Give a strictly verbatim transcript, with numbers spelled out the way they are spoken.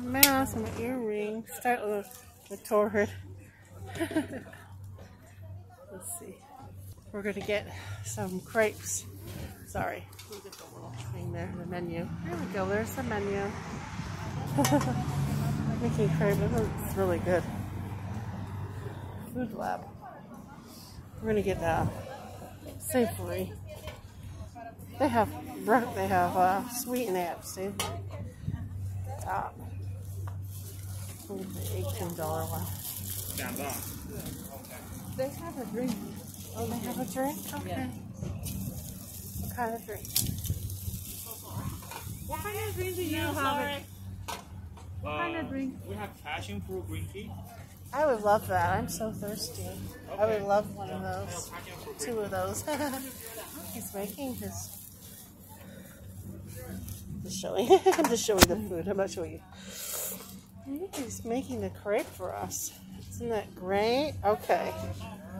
Mouse and my earring. Start with the torrid. Let's see. We're gonna get some crepes. Sorry, we'll get the little thing there, the menu. There we go. There's the menu. Making crepes. It looks really good. Food lab. We're gonna get uh, savory. They have they have uh, sweet and they have savory. Top. The eighteen dollar one. They have a drink. Oh, they have a drink? Okay. Yeah. What kind of drink? What kind of drink do you have? What uh, kind of drink? We have passion fruit green tea. I would love that. I'm so thirsty. Okay. I would love one of those. Two of those. He's making his. Just showing. I'm just showing the food. I'm not showing you. He's making the crepe for us. Isn't that great? Okay.